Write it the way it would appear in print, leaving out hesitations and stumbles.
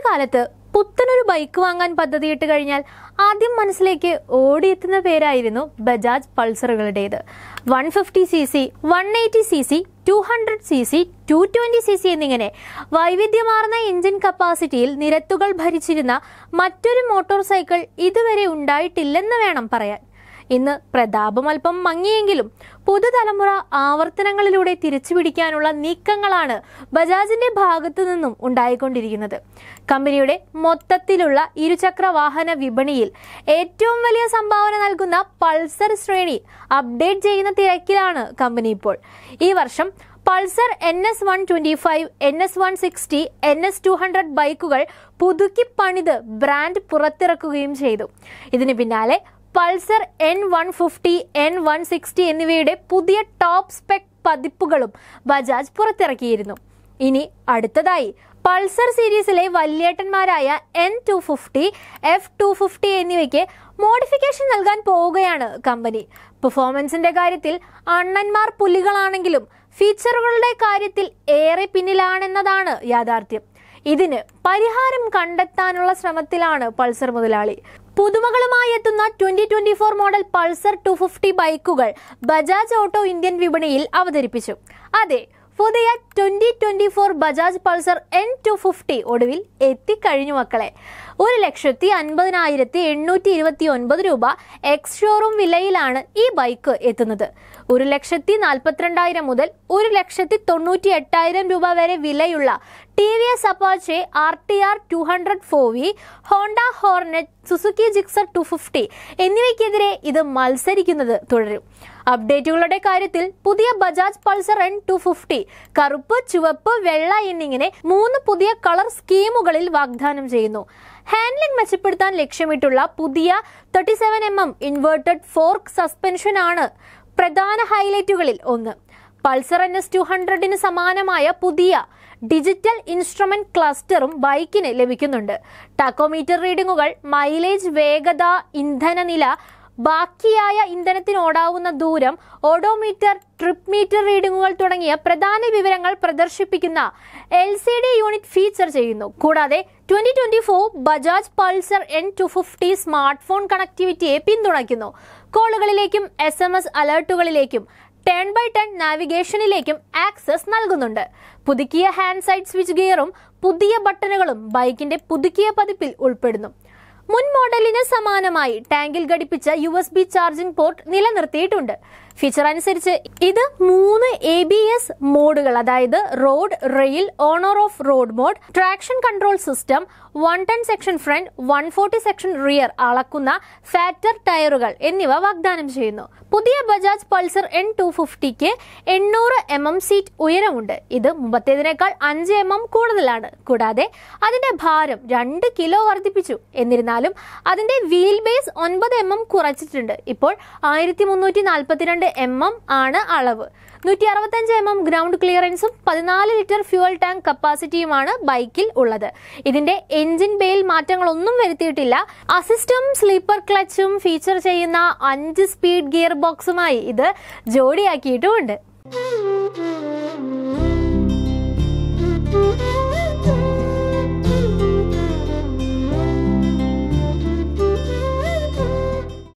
കാലത്ത് പുത്തനൊരു ബൈക്ക് വാങ്ങാൻ പദ്ധതിയിട്ട് കഴിഞ്ഞാൽ ആദ്യം മനസ്സിലേക്ക് ഓടിയെത്തുന്ന പേരായിരുന്നു Bajaj പൾസറുകളുടേത്. 150cc, 180cc, 200cc, 220cc എന്നിങ്ങനെ വൈവിധ്യമാർന്ന എഞ്ചിൻ കപ്പാസിറ്റിയിൽ നിരത്തുകൾ ഭരിച്ചിരുന്ന മറ്റൊരു മോട്ടോർ സൈക്കിൾ ഇതുവരെ ഉണ്ടായിട്ടില്ലെന്ന് വേണം പറയാൻ. ഇന്ന് പ്രതാപം അല്പം മങ്ങിയെങ്കിലും പുതുതലമുറ ആവർത്തനങ്ങളിലൂടെ തിരിച്ചുപിടിക്കാനുള്ള നീക്കങ്ങളാണ് ബജാജിന്റെ ഭാഗത്തു നിന്നും ഉണ്ടായിക്കൊണ്ടിരിക്കുന്നത്. കമ്പനിയുടെ മൊത്തത്തിലുള്ള ഇരുചക്ര വാഹന വിപണിയിൽ ഏറ്റവും വലിയ സംഭാവന നൽകുന്ന പൾസർ ശ്രേണി അപ്ഡേറ്റ് ചെയ്യുന്ന തിരക്കിലാണ് കമ്പനി ഇപ്പോൾ. ഈ വർഷം പൾസർ NS 125, NS 160, NS 200 ബൈക്കുകൾ പുതുക്കി പണിത് ബ്രാൻഡ് പുറത്തിറക്കുകയും ചെയ്തു. ഇതിന് പിന്നാലെ പൾസർ N150, N160 എന്നിവയുടെ പുതിയ ടോപ്പ് സ്പെക് പതിപ്പുകളും ബജാജ് പുറത്തിറക്കിയിരുന്നു. ഇനി അടുത്തതായി പൾസർ സീരീസിലെ വല്യേട്ടന്മാരായ N250, F250 എന്നിവയ്ക്ക് മോഡിഫിക്കേഷൻ നൽകാൻ പോവുകയാണ് കമ്പനി. പെർഫോമൻസിന്റെ കാര്യത്തിൽ അണ്ണന്മാർ പുലികളാണെങ്കിലും ഫീച്ചറുകളുടെ കാര്യത്തിൽ ഏറെ പിന്നിലാണെന്നതാണ് യാഥാർത്ഥ്യം. ഇതിന് പരിഹാരം കണ്ടെത്താനുള്ള ശ്രമത്തിലാണ് പൾസർ മുതലാളി. പുതുമകളുമായി എത്തുന്ന 2024 മോഡൽ പൾസർ 250 ബൈക്കുകൾ ബജാജ് ഓട്ടോ ഇന്ത്യൻ വിപണിയിൽ അവതരിപ്പിച്ചു. അതെ, പുതിയ 2024 ബജാജ് പൾസർ N250 ഒടുവിൽ എത്തിക്കഴിഞ്ഞു മക്കളെ. 1,50,829 രൂപ എക്സ് ഷോറൂം വിലയിലാണ് ഈ ബൈക്ക് എത്തുന്നത്. 1,42,000 മുതൽ 1,98,000 രൂപ വരെ വിലയുള്ള TVS Apache RTR 200 4V, Honda Hornet, Suzuki Gixxer 250 എന്നിവയ്ക്കെതിരെ ഇത് മത്സരിക്കുന്നത് തുടരും. അപ്ഡേറ്റുകളുടെ കാര്യത്തിൽ പുതിയ ബജാജ് പൾസർ N250 കറുപ്പ്, ചുവപ്പ്, വെള്ള എന്നിങ്ങനെ 3 പുതിയ കളർ സ്കീമുകളിൽ വാഗ്ദാനം ചെയ്യുന്നു. ഹാൻഡ്ലിംഗ് മെച്ചപ്പെടുത്താൻ ലക്ഷ്യമിട്ടുള്ള പുതിയ 37mm ഇൻവേർട്ടഡ് ഫോർക്ക് സസ്പെൻഷനാണ് പ്രധാന ഹൈലൈറ്റുകളിൽ ഒന്ന്. പൾസർ NS 200ന് സമാനമായ പുതിയ ഡിജിറ്റൽ ഇൻസ്ട്രുമെന്റ് ക്ലസ്റ്ററും ബൈക്കിന് ലഭിക്കുന്നുണ്ട്. ടാക്കോമീറ്റർ റീഡിംഗുകൾ, മൈലേജ്, വേഗത, ഇന്ധനനില, ബാക്കിയായ ഇന്ധനത്തിനോടാവുന്ന ദൂരം, ഓഡോമീറ്റർ, ട്രിപ്പ് മീറ്റർ റീഡിംഗുകൾ തുടങ്ങിയ പ്രധാന വിവരങ്ങൾ പ്രദർശിപ്പിക്കുന്ന LCD യൂണിറ്റ് ഫീച്ചർ ചെയ്യുന്നു. കൂടാതെ 2024 Bajaj Pulsar N250 smart phone കണക്ടിവിറ്റിയെ പിന്തുണയ്ക്കുന്നു. കോളുകളിലേക്കും SMS അലേർട്ടുകളിലേക്കും ടേൺ ബൈ ടേൺ നാവിഗേഷനിലേക്കും ആക്സസ് നൽകുന്നുണ്ട്. പുതുക്കിയ ഹാൻഡ് സൈഡ് സ്വിച്ച് ഗിയറും പുതിയ ബട്ടണുകളും ബൈക്കിന്റെ പുതുക്കിയ പതിപ്പിൽ ഉൾപ്പെടുന്നു. മുൻ മോഡലിന് സമാനമായി ടാങ്കിൽ ഘടിപ്പിച്ച USB ചാർജിംഗ് പോർട്ട് നിലനിർത്തിയിട്ടുണ്ട്. ഫീച്ചർ അനുസരിച്ച് ഇത് 3 ABS മോഡുകൾ, അതായത് road, rain, on or off road mode, traction control system, 110 section front, 140 section rear അളക്കുന്ന ഫാറ്റർ ടയറുകൾ എന്നിവ വാഗ്ദാനം ചെയ്യുന്നു. പുതിയ ബജാജ് പൾസർ N250ക്ക് 800mm സീറ്റ് ഉയരമുണ്ട്. ഇത് മുമ്പത്തേതിനേക്കാൾ 5mm കൂടുതലാണ്. കൂടാതെ അതിന്റെ ഭാരം 2 കിലോ വർദ്ധിപ്പിച്ചു. എന്നിരുന്നാലും അതിന്റെ വീൽ ബേസ് 9mm കുറച്ചിട്ടുണ്ട്. ഇപ്പോൾ 1342mm ആണ് അളവ്. 165mm ഗ്രൗണ്ട് ക്ലിയറൻസും 14 ലിറ്റർ ഫ്യൂവൽ ടാങ്ക് കപ്പാസിറ്റിയുമാണ് ബൈക്കിൽ ഉള്ളത്. ഇതിന്റെ എഞ്ചിൻ ബേയിൽ മാറ്റങ്ങളൊന്നും വരുത്തിയിട്ടില്ല. അസിസ്റ്റും സ്ലീപ്പർ ക്ലച്ചും ഫീച്ചർ ചെയ്യുന്ന 5 സ്പീഡ് ഗിയർ ബോക്സുമായി ഇത് ജോഡിയാക്കിയിട്ടുമുണ്ട്.